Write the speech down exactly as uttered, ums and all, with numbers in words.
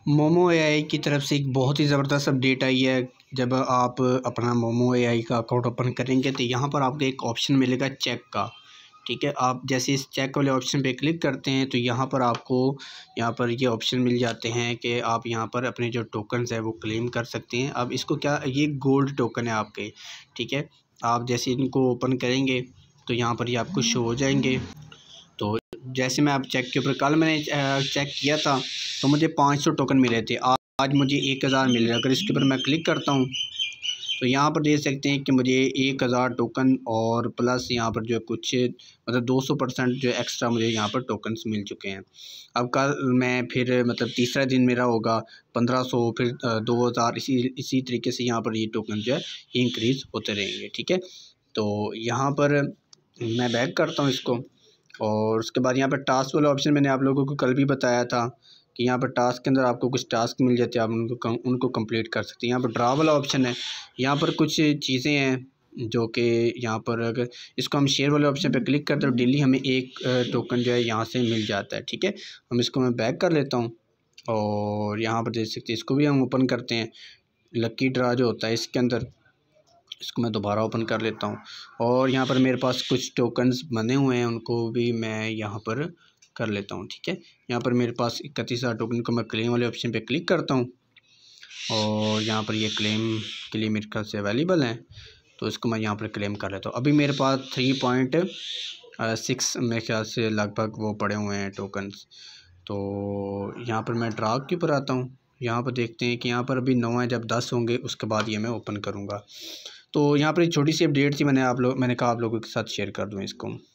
Momo AI की तरफ से एक बहुत ही ज़बरदस्त अपडेट आई है। जब आप अपना मोमो एआई का अकाउंट ओपन करेंगे तो यहाँ पर आपको एक ऑप्शन मिलेगा चेक का। ठीक है, आप जैसे इस चेक वाले ऑप्शन पे क्लिक करते हैं तो यहाँ पर आपको यहाँ पर ये ऑप्शन मिल जाते हैं कि आप यहाँ पर अपने जो टोकन्स है वो क्लेम कर सकते हैं। अब इसको क्या, ये गोल्ड टोकन है आपके। ठीक है, आप जैसे इनको ओपन करेंगे तो यहाँ पर ये आपको शो हो जाएंगे। तो जैसे मैं आप चेक के ऊपर कल मैंने चेक किया था तो मुझे पाँच सौ टोकन मिले थे, आज मुझे एक हज़ार मिल रहा है। अगर इसके ऊपर मैं क्लिक करता हूँ तो यहाँ पर देख सकते हैं कि मुझे एक हज़ार टोकन और प्लस यहाँ पर जो कुछ मतलब दो सौ परसेंट जो एक्स्ट्रा मुझे यहाँ पर टोकन्स मिल चुके हैं। अब कल मैं फिर मतलब तीसरा दिन मेरा होगा पंद्रह सौ, फिर दो हज़ार, इसी इसी तरीके से यहाँ पर ये टोकन जो है इंक्रीज़ होते रहेंगे। ठीक है, तो यहाँ पर मैं बैक करता हूँ इसको और उसके बाद यहाँ पर टास्क वाला ऑप्शन मैंने आप लोगों को कल भी बताया था कि यहाँ पर टास्क के अंदर आपको कुछ टास्क मिल जाते हैं, आप उनको उनको कंप्लीट कर सकते हैं। यहाँ पर ड्रा वाला ऑप्शन है, यहाँ पर कुछ चीज़ें हैं जो कि यहाँ पर अगर इसको हम शेयर वाले ऑप्शन पे क्लिक करते हैं तो डेली हमें एक टोकन जो है यहाँ से मिल जाता है। ठीक है, हम इसको मैं बैक कर लेता हूँ और यहाँ पर देख सकते हैं इसको भी हम ओपन करते हैं। लकी ड्रा जो होता है इसके अंदर, इसको मैं दोबारा ओपन कर लेता हूँ और यहाँ पर मेरे पास कुछ टोकन्स बने हुए हैं, उनको भी मैं यहाँ पर कर लेता हूँ। ठीक है, यहाँ पर मेरे पास इकतीस हज़ार टोकन को मैं क्लेम वाले ऑप्शन पे क्लिक करता हूँ और यहाँ पर ये क्लेम के लिए मेरे ख्याल से अवेलेबल हैं, तो इसको मैं यहाँ पर क्लेम कर लेता हूँ। अभी मेरे पास थ्री पॉइंट सिक्स मेरे ख्याल से लगभग वो पड़े हुए हैं टोकन्स। तो यहाँ पर मैं ड्रा के ऊपर आता हूँ, यहाँ पर देखते हैं कि यहाँ पर अभी नौ है, जब दस होंगे उसके बाद ये मैं ओपन करूँगा। तो यहाँ पर एक छोटी सी अपडेट थी, मैंने आप लोग मैंने कहा आप लोगों के साथ शेयर कर दूँ इसको।